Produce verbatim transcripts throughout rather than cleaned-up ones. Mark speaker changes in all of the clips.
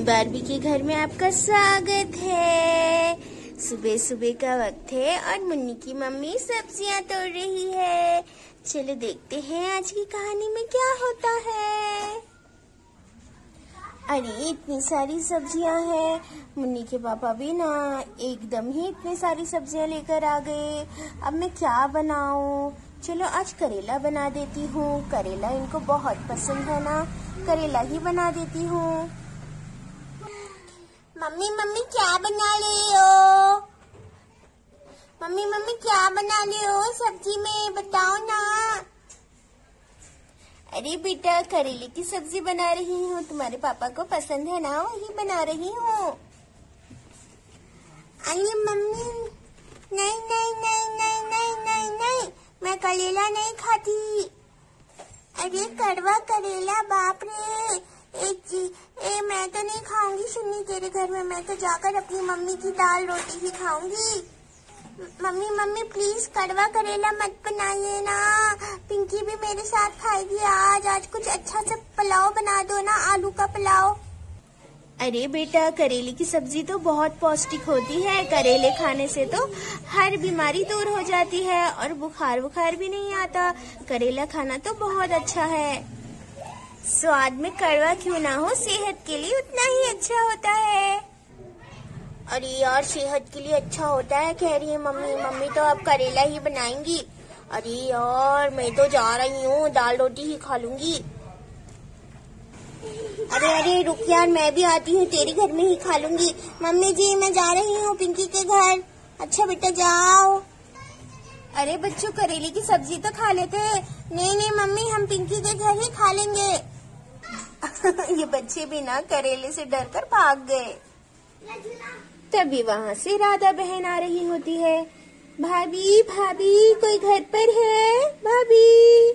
Speaker 1: Barbie के घर में आपका स्वागत है। सुबह सुबह का वक्त है और मुन्नी की मम्मी सब्जियां तोड़ रही है। चलो देखते हैं आज की कहानी में क्या होता है। अरे इतनी सारी सब्जियां हैं। मुन्नी के पापा भी ना एकदम ही इतनी सारी सब्जियां लेकर आ गए। अब मैं क्या बनाऊं? चलो आज करेला बना देती हूँ। करेला इनको बहुत पसंद है ना, करेला ही बना देती हूँ। मम्मी मम्मी क्या बना रही हो? मम्मी मम्मी क्या बना रही हो सब्जी में, बताओ ना। अरे बेटा करेले की सब्जी बना रही हूँ, तुम्हारे पापा को पसंद है ना, वही बना रही हूँ। अरे मम्मी नहीं नहीं नहीं नहीं नहीं नहीं नहीं, मैं करेला नहीं खाती। अरे कड़वा करेला, बाप रे। एक जी ए मैं तो नहीं खाऊंगी सुन्नी तेरे घर में, मैं तो जाकर अपनी मम्मी की दाल रोटी ही खाऊंगी। मम्मी मम्मी प्लीज कड़वा करेला मत बनाइए ना, पिंकी भी मेरे साथ खाएगी आज। आज कुछ अच्छा सा पुलाव बना दो ना, आलू का पुलाव। अरे बेटा करेले की सब्जी तो बहुत पौष्टिक होती है। करेले खाने से तो हर बीमारी दूर हो जाती है और बुखार बुखार भी नहीं आता। करेला खाना तो बहुत अच्छा है। स्वाद में कड़वा क्यों ना हो, सेहत के लिए उतना ही अच्छा होता है। अरे यार सेहत के लिए अच्छा होता है कह रही है मम्मी। मम्मी तो अब करेला ही बनाएंगी। अरे यार मैं तो जा रही हूँ, दाल रोटी ही खा लूंगी। अरे अरे रुक यार, मैं भी आती हूँ, तेरे घर में ही खा लूंगी। मम्मी जी मैं जा रही हूँ पिंकी के घर। अच्छा बेटा जाओ। अरे बच्चों करेले की सब्जी तो खा लेते हैं। नहीं नहीं मम्मी हम पिंकी के घर ही खा लेंगे। ये बच्चे भी ना करेले से डरकर भाग गए। तभी वहाँ से राधा बहन आ रही होती है। भाभी भाभी कोई घर पर है? भाभी।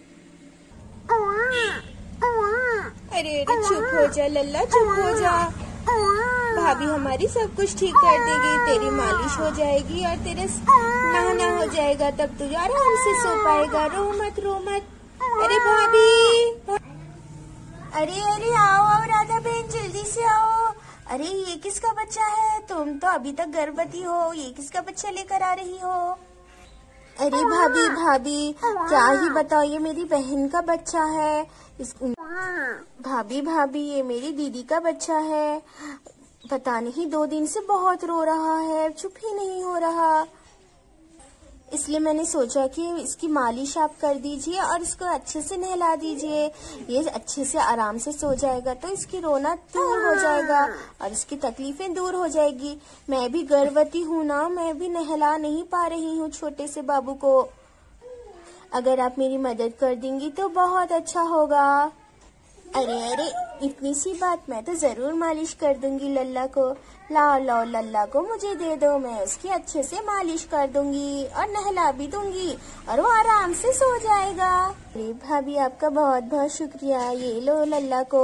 Speaker 1: अरे अरे चुप हो जा लल्ला, चुप हो जा। भाभी हमारी सब कुछ ठीक कर देगी, तेरी मालिश हो जाएगी और तेरे नहाना हो जाएगा, तब तू आराम से सो पाएगा। रो मत रो मत। अरे भाभी, अरे अरे आओ आओ राधा बहन जल्दी से आओ। अरे ये किसका बच्चा है? तुम तो अभी तक गर्भवती हो, ये किसका बच्चा लेकर आ रही हो? अरे भाभी भाभी क्या ही बताओ, ये मेरी बहन का बच्चा है। इस भाभी भाभी ये मेरी दीदी का बच्चा है। पता नहीं दो दिन से बहुत रो रहा है, चुप ही नहीं हो रहा। इसलिए मैंने सोचा कि इसकी मालिश आप कर दीजिए और इसको अच्छे से नहला दीजिए। ये अच्छे से आराम से सो जाएगा तो इसकी रोना दूर हो जाएगा और इसकी तकलीफें दूर हो जाएगी। मैं भी गर्भवती हूँ ना, मैं भी नहला नहीं पा रही हूँ छोटे से बाबू को। अगर आप मेरी मदद कर देंगी तो बहुत अच्छा होगा। अरे अरे इतनी सी बात, मैं तो जरूर मालिश कर दूंगी लल्ला को। लाओ लाओ लल्ला को मुझे दे दो, मैं उसकी अच्छे से मालिश कर दूंगी और नहला भी दूंगी और वो आराम से सो जाएगा। अरे भाभी आपका बहुत बहुत शुक्रिया, ये लो लल्ला को।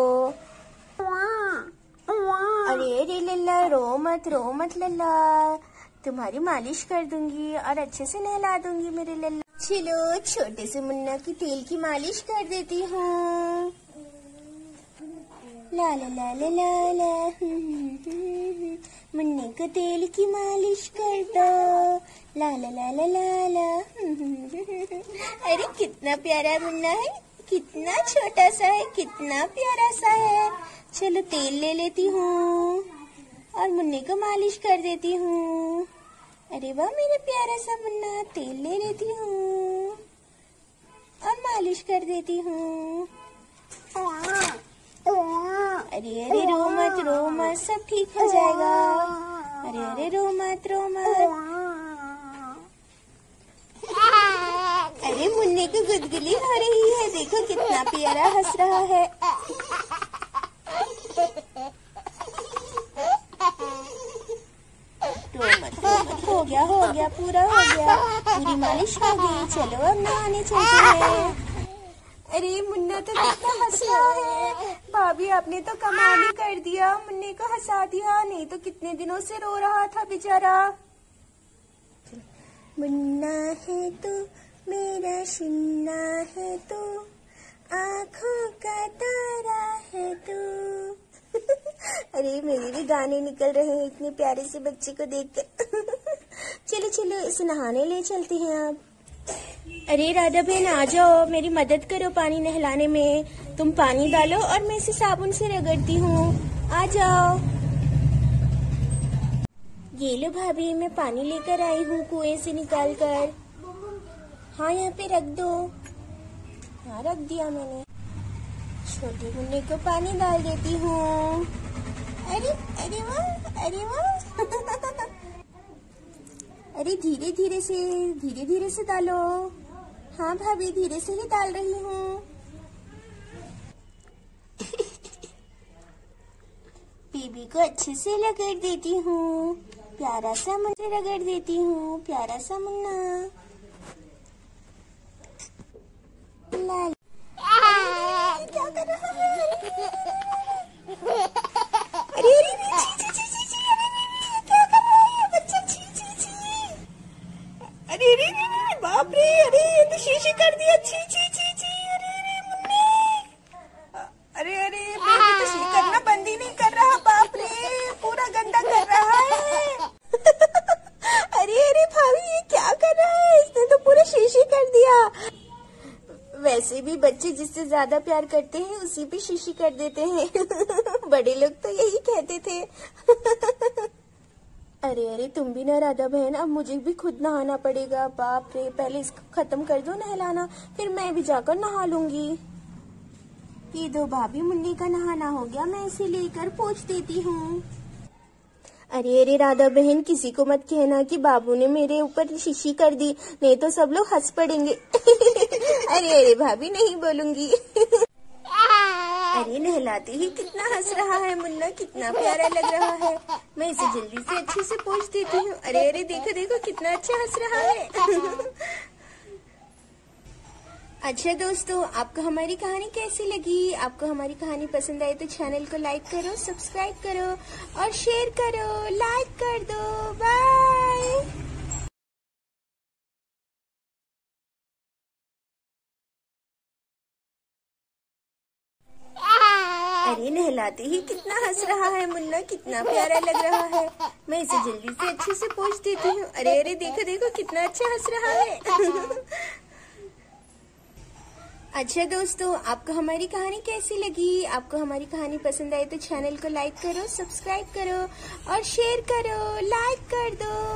Speaker 1: अरे अरे लल्ला रो मत रो मत लल्ला, तुम्हारी मालिश कर दूंगी और अच्छे से नहला दूंगी मेरे लल्ला। चलो छोटे से मुन्ना की तेल की मालिश कर देती हूँ। ला ला ला ला ला ला मुन्ने को तेल की मालिश कर दो। ला ला ला ला ला ला। अरे कितना प्यारा मुन्ना है, कितना छोटा सा है, कितना प्यारा सा है। चलो तेल ले लेती हूँ और मुन्ने को मालिश कर देती हूँ। अरे वाह मेरा प्यारा सा मुन्ना, तेल ले लेती हूँ और मालिश कर देती हूँ। अरे अरे रो मत रो मत, सब ठीक हो जाएगा। अरे अरे रो मत रो मत। अरे मुन्ने को गुदगुली हो रही है, देखो कितना प्यारा हंस रहा है। रो मत रो मत, हो गया हो गया पूरा हो गया, पूरी मालिश हो गई। चलो अब नहाने चलते हैं। अरे मुन्ना तो कितना हंस रहा है। भाभी आपने तो कमाल ही कर दिया, मुन्ने को हंसा दिया, नहीं तो कितने दिनों से रो रहा था बेचारा। मुन्ना है तू मेरा शिन्ना है तू, आँखों का तारा है तू। अरे मेरे भी गाने निकल रहे हैं इतने प्यारे से बच्चे को देखकर। चलो चलो इसे नहाने ले चलते हैं आप। अरे राधा बहन आ जाओ, मेरी मदद करो पानी नहलाने में। तुम पानी डालो और मैं इसे साबुन से रगड़ती हूँ। आ जाओ। ये लो भाभी, मैं पानी लेकर आई हूँ कुएं से निकाल कर। हाँ यहाँ पे रख दो। हाँ रख दिया मैंने। छोटे मुन्ने को पानी डाल देती हूँ। अरे अरे वाह, अरे वाह। अरे धीरे धीरे से धीरे धीरे से डालो। हाँ भाभी धीरे से ही डाल रही हूँ। बेबी को अच्छे से रगड़ देती हूँ। प्यारा सा मुन्ना रगड़ देती हूँ, प्यारा सा मुन्ना। लाल क्या कर रहा है? अरे अरे छी छी छी छी, अरे क्या कर रहा है बच्चा? छी छी छी। अरे अरे अरे बाप रे, अरे ये तो शीशी कर दिया। छी छी छी छी। अरे अरे मुन्नी, अरे अरे बेबी तो शी करना बंद ही नहीं कर रहा। बाप रे पूरा गंदा कर रहा है। अरे अरे भाभी ये क्या कर रहा है? इसने तो पूरा शीशी कर दिया। वैसे भी बच्चे जिससे ज्यादा प्यार करते हैं उसी पे शीशी कर देते हैं। बड़े लोग तो यही कहते थे। अरे अरे तुम भी ना राधा बहन, अब मुझे भी खुद नहाना पड़ेगा। बाप रे, पहले इसको खत्म कर दो नहलाना, फिर मैं भी जाकर नहा लूंगी। ये दो भाभी, मुन्नी का नहाना हो गया, मैं इसे लेकर पोंछ देती हूँ। अरे अरे राधा बहन, किसी को मत कहना कि बाबू ने मेरे ऊपर शीशी कर दी, नहीं तो सब लोग हंस पड़ेंगे। अरे अरे भाभी नहीं बोलूंगी। अरे नहलाते ही कितना हंस रहा है मुन्ना, कितना प्यारा लग रहा है। मैं इसे जल्दी से अच्छे से पोंछ देती हूँ। अरे अरे देखो देखो कितना अच्छा हंस रहा है। अच्छा दोस्तों, आपको हमारी कहानी कैसी लगी? आपको हमारी कहानी पसंद आई तो चैनल को लाइक करो, सब्सक्राइब करो और शेयर करो, लाइक कर दो। बाय। अरे नहलाते ही कितना हंस रहा है मुन्ना, कितना प्यारा लग रहा है। मैं इसे जल्दी से अच्छे से पोंछ देती हूँ। अरे अरे देखो देखो कितना अच्छा हंस रहा है। अच्छा दोस्तों, आपको हमारी कहानी कैसी लगी? आपको हमारी कहानी पसंद आई तो चैनल को लाइक करो, सब्सक्राइब करो और शेयर करो, लाइक कर दो।